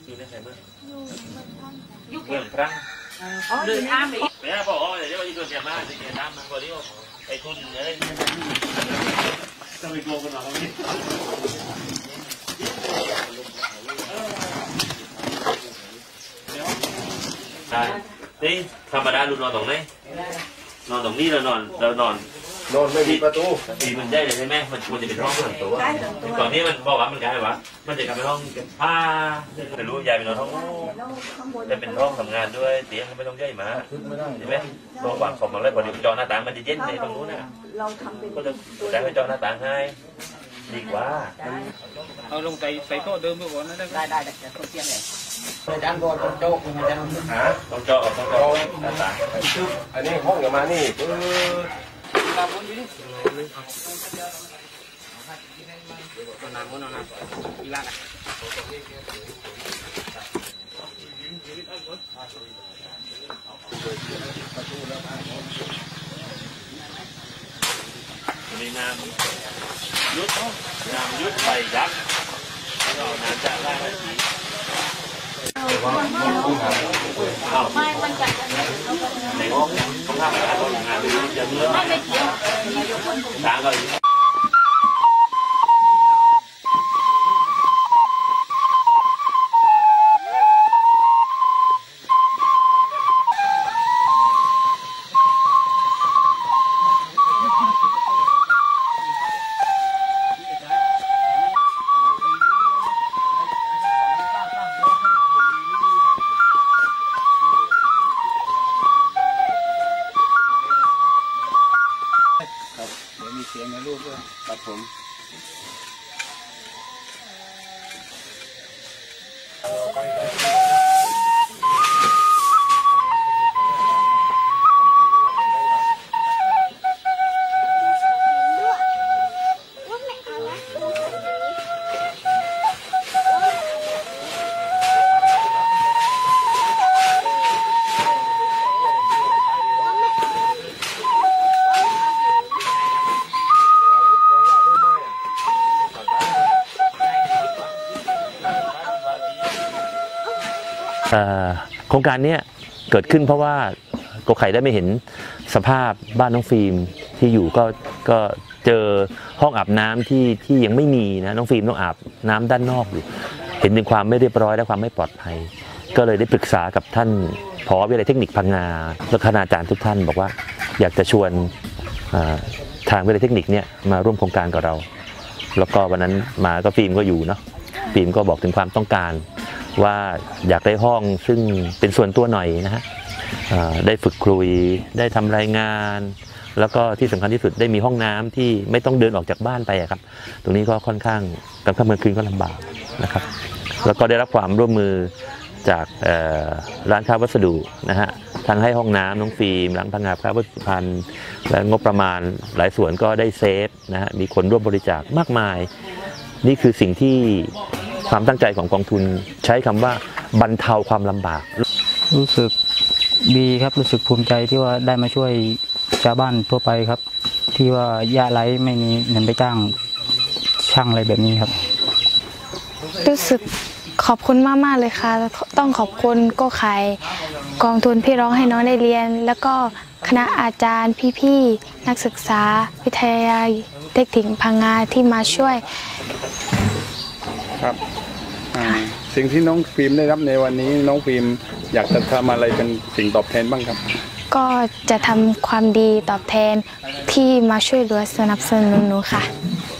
อยู่ในไหนเมื่ออยู่เมืองพระเดินอ้ามไปไม่ได้บอกเดี๋ยวว่าอยู่ตัวเสียมากเสียน้ำมันก่อนที่ไอ้ทุนอะไรต้องไปโกงกันหน่อยนี่ใช่นี่ธรรมดาลูกนอนตรงไหนนอนตรงนี้เรานอนไม่มีประตูทีมันได้เลยใช่ไหมมันควรจะเป็นห้องส่วนตัวก่อนนี้มันบอกว่ามันกลายว่ามันจะกลายเป็นห้องเก็บผ้าไม่รู้ยายไปนอนห้องจะเป็นห้องทำงานด้วยเตียงไม่ต้องใหญ่มาใช่ไหมตัววางของมันเลยพอดีจอหน้าต่างมันจะเย็นในตรงนู้นนะก็จะได้ไปจอหน้าต่างให้ดีกว่าเอาลงใส่โต๊ะเดิมไปก่อนนะได้แต่ตัวเตียงเลยอาจารย์บอกต้องโจ๊กอาจารย์ต้องเจาะหน้าต่างอันนี้ห้องอย่ามานี่น้ำมันอยู่นี่น้ำมันน้ำอีลานะมีน้ำยุดใบยักษ์แล้วน้ำจากได้ไหมไม่มันจะในห้องทำงานต้องงานเยอะเยอะไม่เกี่ยวช้างก็มีเสียงในรูปด้วยครับผมโครงการนี้เกิดขึ้นเพราะว่าโกไข่ได้ไม่เห็นสภาพบ้านน้องฟิล์มที่อยู่ก็เจอห้องอาบน้ำที่ยังไม่มีนะน้องฟิล์มต้องอาบน้ำด้านนอกอยู่เห็นถึงความไม่เรียบร้อยและความไม่ปลอดภัยก็เลยได้ปรึกษากับท่านผอ.วิทยาลัยเทคนิคพังงาและคณาจารย์ทุกท่านบอกว่าอยากจะชวนทางวิทยาลัยเทคนิคเนี่ยมาร่วมโครงการกับเราแล้วก็วันนั้นมาก็ฟิล์มก็อยู่เนาะฟิล์มก็บอกถึงความต้องการว่าอยากได้ห้องซึ่งเป็นส่วนตัวหน่อยนะฮะได้ฝึกคุยได้ทำรายงานแล้วก็ที่สำคัญที่สุดได้มีห้องน้ำที่ไม่ต้องเดินออกจากบ้านไปครับตรงนี้ก็ค่อนข้างกลางค่ำกลางคืนก็ลำบากนะครับแล้วก็ได้รับความร่วมมือจากร้านค้าวัสดุนะฮะทั้งให้ห้องน้ำน้องฟิล์มร้านพังงาค้าวัสดุพันธ์และงบประมาณหลายส่วนก็ได้เซฟนะฮะมีคนร่วมบริจาคมากมายนี่คือสิ่งที่ความตั้งใจของกองทุนใช้คำว่าบรรเทาความลำบากรู้สึกดีครับรู้สึกภูมิใจที่ว่าได้มาช่วยชาวบ้านทั่วไปครับที่ว่ายากไร้ไม่มีเงินไปจ้างช่างอะไรแบบนี้ครับรู้สึกขอบคุณมากๆเลยค่ะต้องขอบคุณโก้ไข่กองทุนพี่ร้องให้น้องได้เรียนแล้วก็คณะอาจารย์พี่ๆนักศึกษาวิทยาลัยเทคนิคพังงาที่มาช่วยครับสิ่งที่น้องฟิล์มได้รับในวันนี้น้องฟิล์มอยากจะทำอะไรเป็นสิ่งตอบแทนบ้างครับก็จะทำความดีตอบแทนที่มาช่วยเหลือสนับสนุนหนูค่ะ